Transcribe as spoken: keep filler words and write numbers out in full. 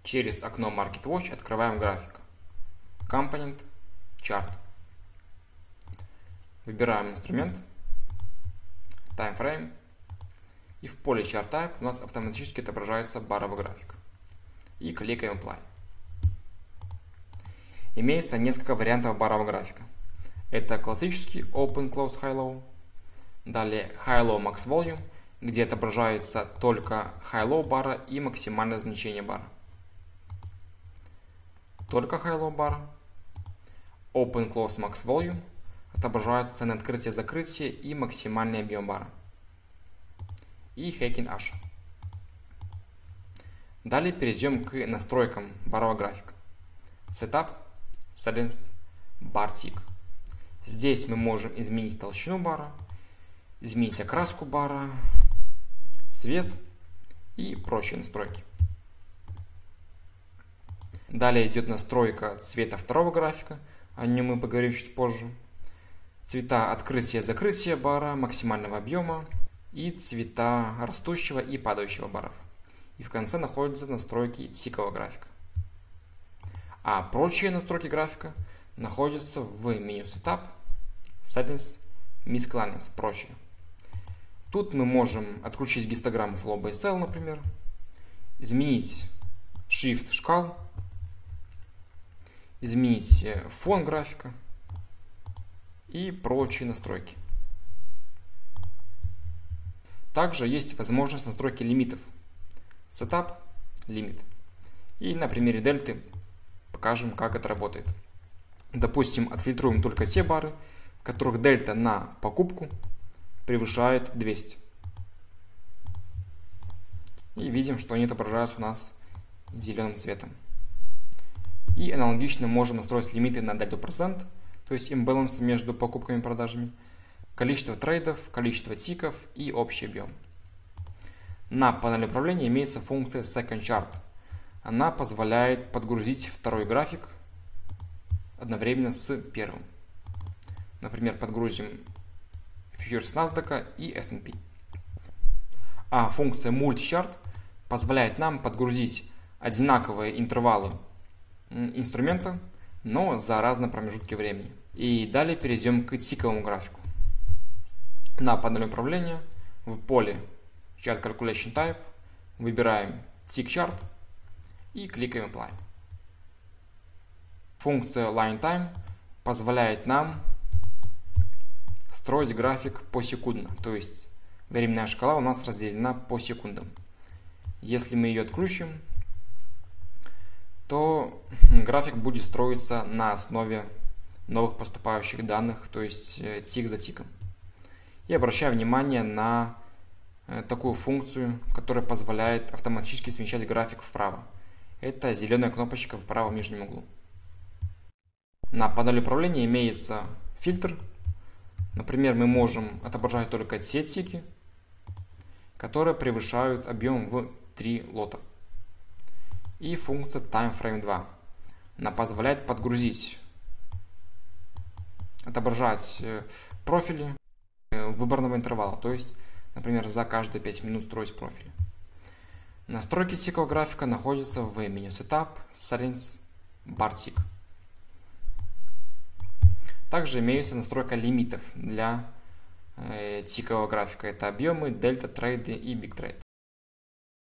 Через окно MarketWatch открываем график. Компонент, Chart. Выбираем инструмент, Timeframe. И в поле Chart Type у нас автоматически отображается баровый график. И кликаем Apply. Имеется несколько вариантов барового графика. Это классический Open, Close, High, Low. Далее High, Low, Max Volume, где отображается только High, Low бара и максимальное значение бара. Только High, Low бара. Open, Close, Max Volume. Отображаются цены открытия-закрытия и максимальный объем бара. И Heikin Ash. Далее перейдем к настройкам барового графика. Setup, Settings, Bar Tick. Здесь мы можем изменить толщину бара, изменить окраску бара, цвет и прочие настройки. Далее идет настройка цвета второго графика, о нем мы поговорим чуть позже. Цвета открытия-закрытия бара, максимального объема и цвета растущего и падающего баров. И в конце находятся настройки тикового графика. А прочие настройки графика находятся в меню Setup, Settings, Miscellaneous, прочие. Тут мы можем отключить гистограмму Flow by Cell, например, изменить шрифт шкал, изменить фон графика и прочие настройки. Также есть возможность настройки лимитов. Setup, лимит. И на примере дельты покажем, как это работает. Допустим, отфильтруем только те бары, в которых дельта на покупку превышает двести. И видим, что они отображаются у нас зеленым цветом. И аналогично можем настроить лимиты на дельту процент, то есть имбаланс между покупками и продажами, количество трейдов, количество тиков и общий объем. На панели управления имеется функция Second Chart. Она позволяет подгрузить второй график одновременно с первым. Например, подгрузим фьючерс NASDAQ и эс энд пи. А функция Multi-Chart позволяет нам подгрузить одинаковые интервалы инструмента, но за разные промежутки времени. И далее перейдем к тиковому графику. На панели управления в поле Chart Calculation Type выбираем Tick Chart и кликаем Apply. Функция Line Time позволяет нам строить график посекундно, то есть временная шкала у нас разделена по секундам. Если мы ее отключим, то график будет строиться на основе новых поступающих данных, то есть тик за тиком. И обращаю внимание на такую функцию, которая позволяет автоматически смещать график вправо. Это зеленая кнопочка в правом нижнем углу. На панели управления имеется фильтр. Например, мы можем отображать только те тики, которые превышают объем в три лота. И функция Timeframe два. Она позволяет подгрузить, отображать профили выбранного интервала. То есть, например, за каждые пять минут строить профили. Настройки тикового графика находятся в меню Setup, Settings, Bar Tick. Также имеется настройка лимитов для э, тикового графика. Это объемы, дельта, трейды и биг трейд.